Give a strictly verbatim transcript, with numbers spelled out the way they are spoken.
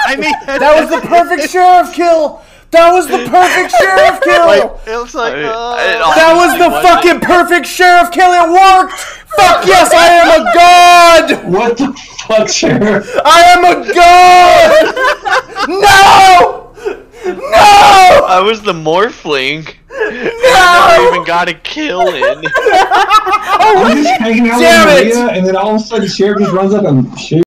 I mean, That was the perfect sheriff kill. That was the perfect sheriff kill. Like, it looks like. I mean, Uh, it That was the wasn't. fucking perfect sheriff kill. It worked. Fuck yes, I am a god. What the fuck, Sheriff? I am a god. No. No. I was the morphling. No. I never even got a kill in. I'm just hanging out Damn with it. Maria, and then all of a sudden, Sheriff just runs up and shoots.